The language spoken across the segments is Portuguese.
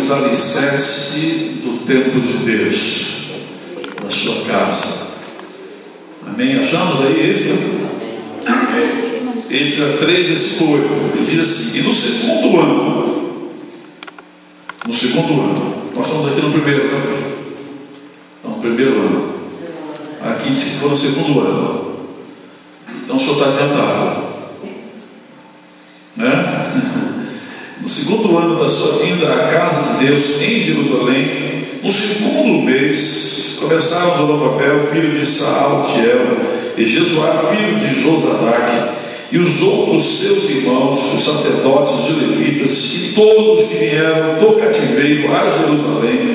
os alicerces do templo de Deus, na sua casa. Amém? Achamos aí Êxodo 3, versículo 8. Ele diz assim: e no segundo ano, nós estamos aqui no primeiro ano, no primeiro ano, aqui diz que foi no segundo ano, então o senhor está adiantado, né? No segundo ano da sua vinda à casa de Deus em Jerusalém, no segundo mês, começaram Zorobabel, filho de Saltiel, e Jesuá, filho de Josadaque, e os outros seus irmãos, os sacerdotes, os levitas, e todos que vieram do cativeiro a Jerusalém,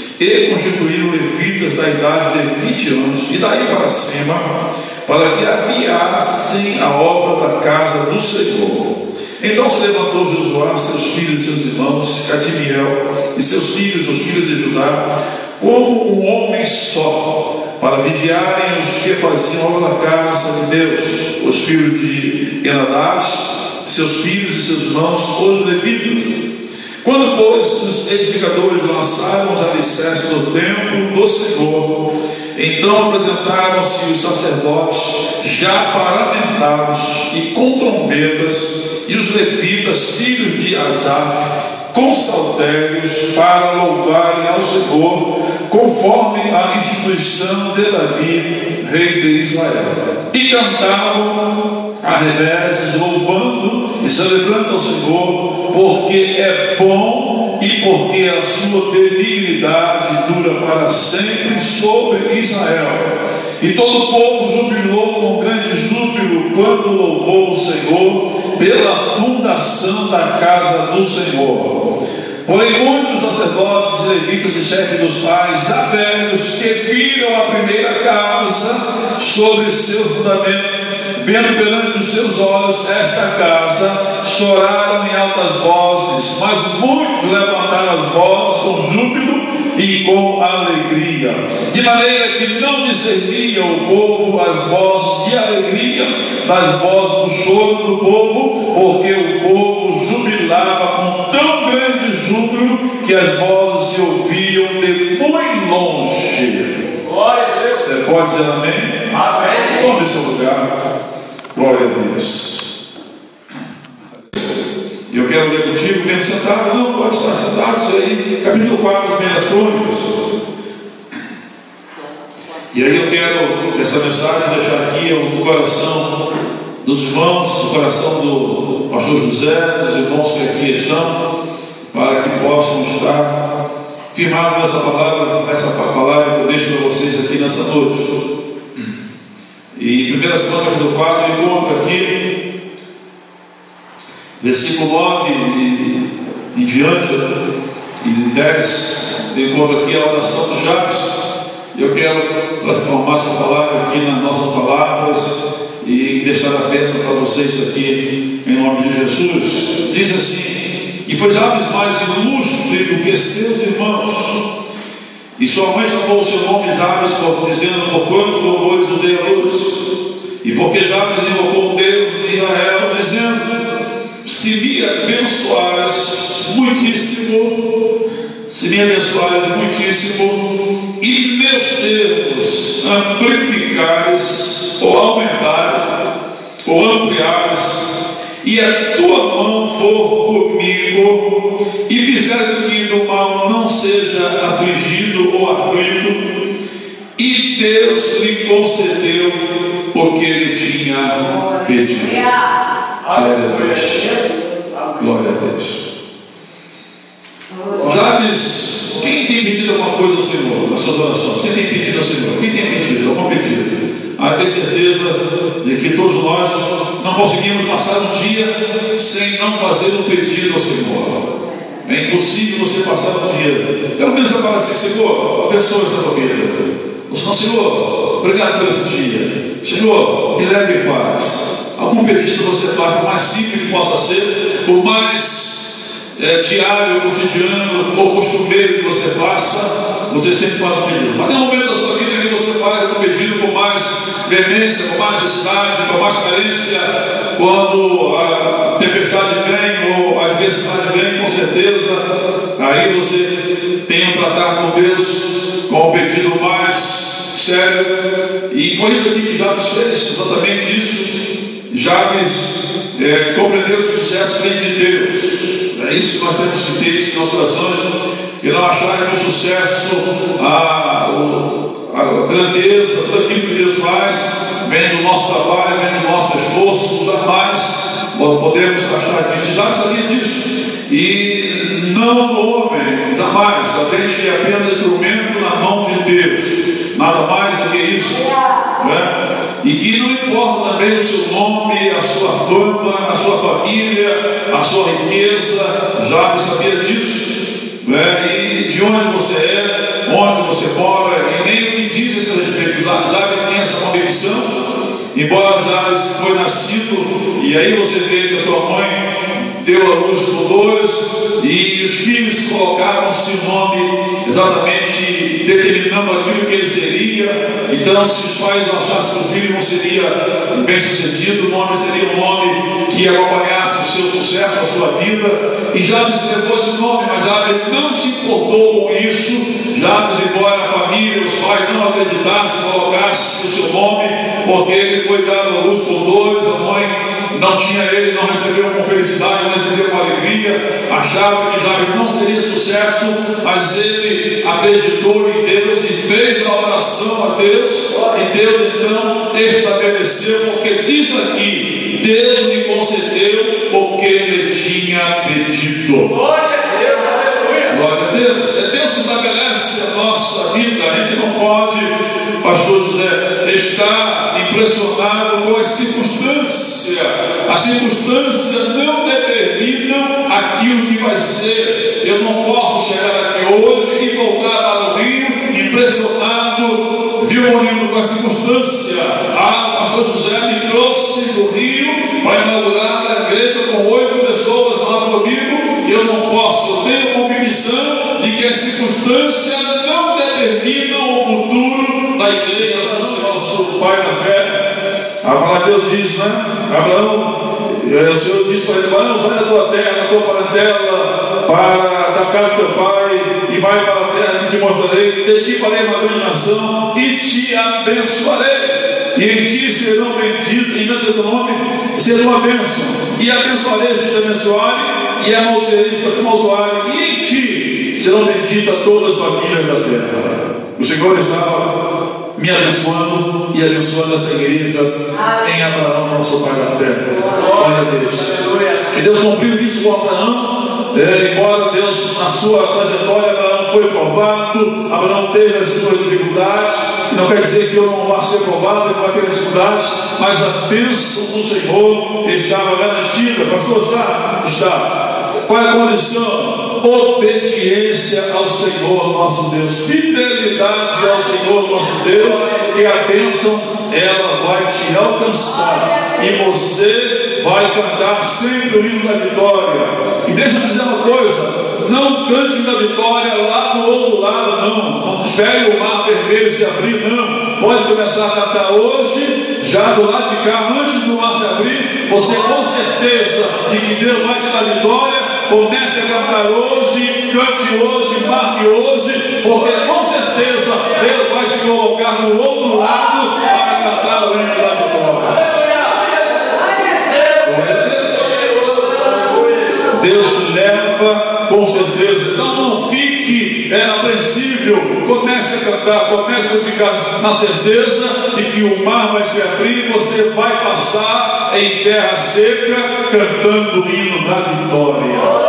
e constituíram levitas da idade de 20 anos, e daí para cima, para que aviassem a obra da casa do Senhor. Então se levantou Josué, seus filhos e seus irmãos, Cadmiel e seus filhos, os filhos de Judá, como um homem só, para vigiarem os que faziam a obra da casa de Deus, os filhos de Enadad, seus filhos e seus irmãos, os levitas. Quando, pois, os edificadores lançaram os alicerces do templo do Senhor, então apresentaram-se os sacerdotes já paramentados e com trombetas, e os levitas, filhos de Asaf, com saltérios, para louvarem ao Senhor, conforme a instituição de Davi, rei de Israel. E cantavam a revés, louvando e celebrando ao Senhor, porque é bom e porque a sua benignidade dura para sempre sobre Israel. E todo o povo jubilou com grande júbilo quando louvou o Senhor pela fundação da casa do Senhor. Porém, muitos sacerdotes, levitas e chefes dos pais, já velhos, que viram a primeira casa sobre seu fundamento, vendo perante os seus olhos esta casa, choraram em altas vozes, mas muitos levantaram as vozes com júbilo e com alegria, de maneira que não discernia o povo as vozes de alegria das vozes do choro do povo, porque o povo jubilava com tão grande júbilo que as vozes se ouviam de muito longe. Você pode dizer amém? Amém. Tome seu lugar. Glória a Deus. E eu quero ler contigo, mesmo sentado. Não, pode estar sentado. Isso aí, capítulo 4 das Primeiras Crônicas. E aí eu quero essa mensagem deixar aqui no coração dos irmãos, no coração do pastor José, dos irmãos que aqui estão, para que possam estar firmados nessa palavra que eu deixo para vocês aqui nessa noite. E 1 Crônicas do 4, eu encontro aqui, versículo 9 e em diante, e 10, eu encontro aqui a oração do Jabes. Eu quero transformar essa palavra aqui nas nossas palavras e deixar a bênção para vocês aqui, em nome de Jesus. Diz assim: e foi Jabes mais ilustre do que seus irmãos, e sua mãe chamou o seu nome Jabes, dizendo: por quanto louvores o dei à luz. E porque Jabes invocou o Deus de Israel, dizendo: se me abençoares muitíssimo, e meus termos amplificares, ou aumentares, ou ampliares, e a tua mão for comigo, e fizer que do mal não seja afligido ou aflito, e Deus lhe concedeu o que ele tinha pedido. Glória a Deus. Glória a Deus. Jabes, quem tem pedido alguma coisa ao Senhor, nas suas orações? Quem tem pedido ao Senhor? Quem tem pedido algum pedido? Tenho certeza de que todos nós não conseguimos passar um dia sem não fazer um pedido ao Senhor. É impossível você passar um dia, pelo menos agora assim: Senhor, abençoe essa família. Senhor, obrigado por esse dia. Senhor, me leve em paz. Algum pedido você faz, por mais simples que possa ser, por mais diário, cotidiano ou costumeiro que você faça, você sempre faz um pedido. Mas tem um momento da sua vida que você faz um pedido com mais veemência, com mais necessidade, com mais carência, quando a tempestade vem ou a adversidade vem, com certeza, aí você tem um tratar com Deus com o pedido mais sério. E foi isso aqui que Jabes fez, exatamente isso. Jabes compreendeu que o sucesso vem de Deus. É isso que nós temos que ter isso em nossos corações, e não achar que o sucesso, a grandeza, tudo aquilo que Deus faz, vem do nosso trabalho, vem do nosso esforço. Jamais podemos achar que isso. Já sabia disso. E não do homem, jamais. A gente é apenas instrumento na mão de Deus, nada mais do que isso, né? E que não importa também o seu nome, a sua fama, a sua família, a sua riqueza. Já sabia disso, né? E de onde você é, onde você mora, e nem o que diz esse respeito. Já tinha essa convicção, embora já foi nascido, e aí você vê que a sua mãe deu a luz por dois, e os filhos colocaram-se o nome exatamente determinando aquilo que ele seria. Então, se os pais não achassem que o filho não seria bem sucedido, o nome seria um nome que acompanhasse o seu sucesso, a sua vida. E Jabes levou esse nome, mas Jabes não se importou com isso. Jabes, embora a família, os pais não acreditassem, colocassem o seu nome, porque ele foi dado a luz por dois. A mãe não tinha ele, não recebeu com felicidade, não recebeu com alegria, achava que Jabes não teria sucesso, mas ele acreditou em Deus e fez a oração a Deus, e Deus então estabeleceu, porque diz aqui, Deus lhe concedeu o que ele tinha pedido. Glória a Deus, aleluia! Glória a Deus. É Deus que estabelece a nossa vida. A gente não pode, pastor José, estar impressionado com as circunstâncias. As circunstâncias não determinam aquilo que vai ser. Eu não posso chegar aqui hoje e voltar para o Rio impressionado, violino com a circunstância. O pastor José me trouxe do Rio para inaugurar a igreja com 8 pessoas lá comigo, e eu não posso. Eu tenho convicção de que as circunstâncias não determinam o futuro da igreja do nosso Pai na fé. A palavra de Deus diz, né? Abraão, o Senhor disse para ele: Abraão, sai da tua terra, da tua parentela, da casa do teu pai, e vai para a terra que te mostrarei, de ti farei uma grande nação, e te abençoarei. E em ti serão benditos, em nome do nome, serão uma bênção. E abençoarei se te abençoarem, e amaldiçoarei se te amaldiçoarem, e em ti serão benditas todas as famílias da terra. O Senhor estava me abençoando e abençoando essa igreja em Abraão, nosso pai da fé. Glória a Deus. Que Deus cumpriu isso com Abraão. Embora Deus, na sua trajetória, Abraão foi provado, Abraão teve as suas dificuldades. Não quer dizer que eu não vá ser provado e vá ter dificuldades, mas a bênção do Senhor estava garantida. Pastor, está. Qual é a condição? Obediência ao Senhor nosso Deus, fidelidade ao Senhor nosso Deus, e a bênção ela vai te alcançar, e você vai cantar sempre o hino da vitória. E deixa eu dizer uma coisa: não cante da vitória lá do outro lado, não espere o mar vermelho se abrir, não. Pode começar a cantar hoje, já do lado de cá, antes do mar se abrir. Você com certeza de que Deus vai te dar vitória. Comece a cantar hoje, cante hoje, marque hoje, porque com certeza Deus vai te colocar no outro lado para cantar o hino da vitória. Deus te leva com certeza. Então não fique apreensível. Comece a cantar, comece a ficar na certeza de que o mar vai se abrir, você vai passar em terra seca cantando o hino da vitória.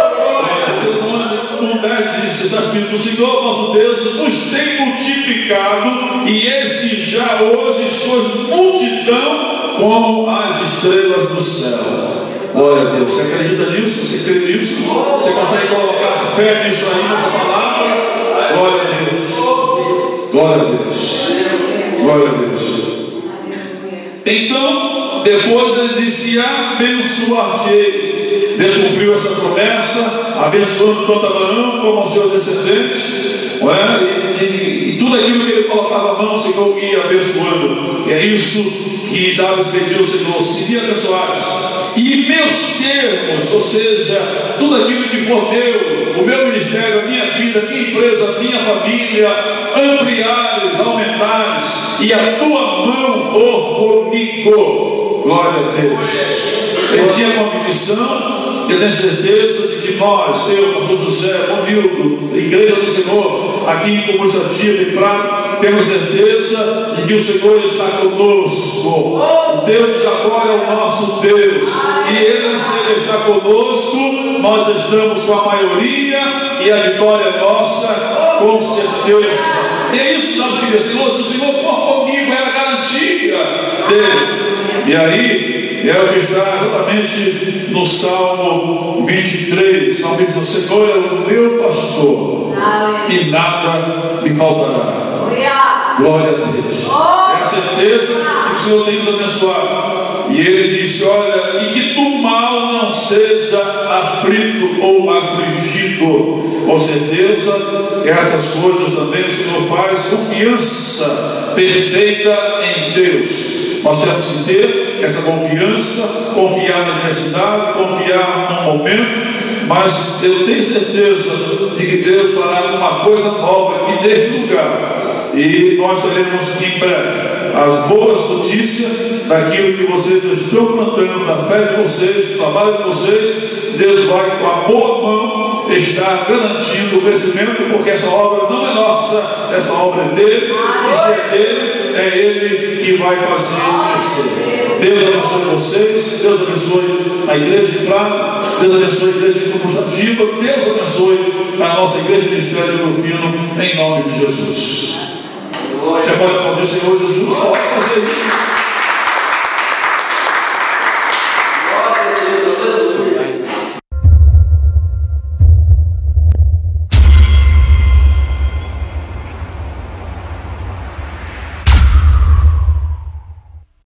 Está escrito: o Senhor nosso Deus nos tem multiplicado, e esse já hoje sois multidão como as estrelas do céu. Glória a Deus. Você acredita nisso? Você crê nisso? Você consegue colocar fé nisso aí, nessa palavra? Glória a Deus. Glória a Deus. Glória a Deus. Então, depois ele disse que abençoar-te. Deus cumpriu essa promessa, abençoando tanto Abraão como os seus descendentes, não é? E tudo aquilo que ele colocava a mão, o Senhor ia abençoando. E é isso que Jabes pediu ao Senhor: se me abençoares, e meus termos, ou seja, tudo aquilo que for meu, o meu ministério, a minha vida, a minha empresa, a minha família, ampliares, aumentares, e a tua mão for comigo. Glória a Deus. Ele tinha convicção, eu tenho certeza de que nós, eu, pastor José, Romildo, Igreja do Senhor, aqui em Comunicativa e Prado, temos certeza de que o Senhor está conosco. O Deus de agora é o nosso Deus, e Ele, se Ele está conosco, nós estamos com a maioria, e a vitória é nossa, com certeza. E é isso que nós pedimos, Senhor, se o Senhor for comigo, é a garantia dele. E aí, é o que está exatamente no Salmo 23. Salmo diz: o Senhor é o meu pastor, e nada me faltará. Glória a Deus. É a certeza de que o Senhor tem nos abençoado. E ele disse: olha, e que do mal não seja aflito ou afligido. Com certeza, essas coisas também o Senhor faz. Confiança perfeita em Deus. Nós temos que ter essa confiança, confiar na adversidade, confiar no momento, mas eu tenho certeza de que Deus fará uma coisa nova aqui neste lugar, e nós teremos em breve as boas notícias daquilo que vocês estão plantando, da fé de vocês, do trabalho de vocês. Deus vai, com a boa mão, estar garantindo o crescimento, porque essa obra não é nossa, essa obra é dele, e se é dele, é ele que vai fazer crescer. Deus abençoe vocês, Deus abençoe a igreja de Prado, Deus abençoe a igreja de Comunicativa, Deus abençoe a nossa igreja de Ministério do Fino, em nome de Jesus. Você pode aplaudir o Senhor Jesus? Pode fazer isso.